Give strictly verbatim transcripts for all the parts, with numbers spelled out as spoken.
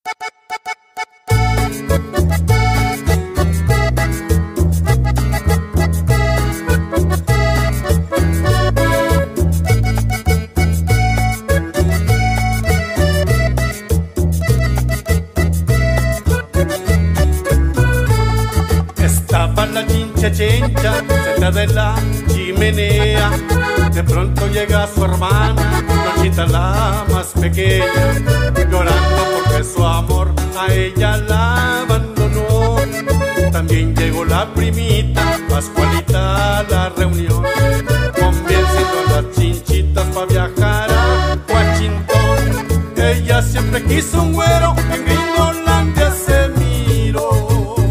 Estaba la chincha chencha cerca de la chimenea. De pronto llega su hermana, Conchita la más pequeña, llorando porque su amor a ella la abandonó. También llegó la primita, Pascualita, a la reunión, convenciendo a las chinchitas para viajar a Washington. Ella siempre quiso un güero, en Gringolandia se miró.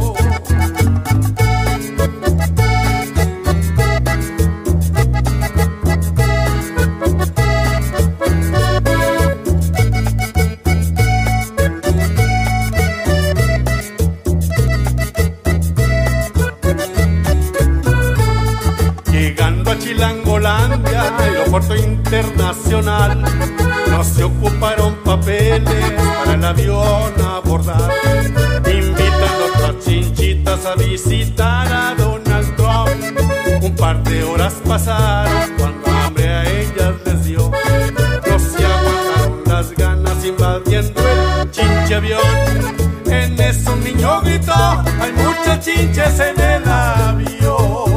Llegando a Chilangolandia, aeropuerto internacional, no se ocuparon papeles para el avión abordar. Invitan a otras chinchitas a visitar a Donald Trump. Un par de horas pasaron cuando hambre a ellas les dio. No se aguantaron las ganas invadiendo el chinche avión. En eso un niño gritó: hay muchas chinches en el avión.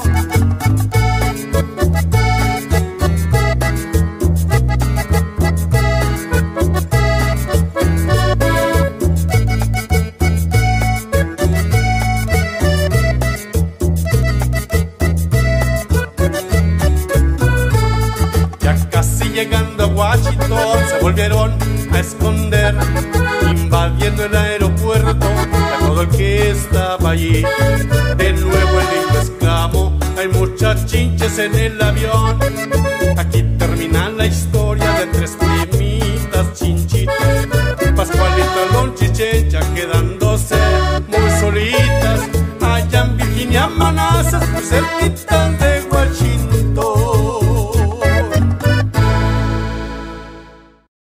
Llegando a Washington se volvieron a esconder, invadiendo el aeropuerto a todo el que estaba allí. De nuevo el niño exclamó: hay muchas chinches en el avión. Aquí termina la historia de tres primitas chinchitas, Pascualita, Loncha y Chencha, quedándose muy solitas allá en Virginia, Manassas, muy cerquita de Washington.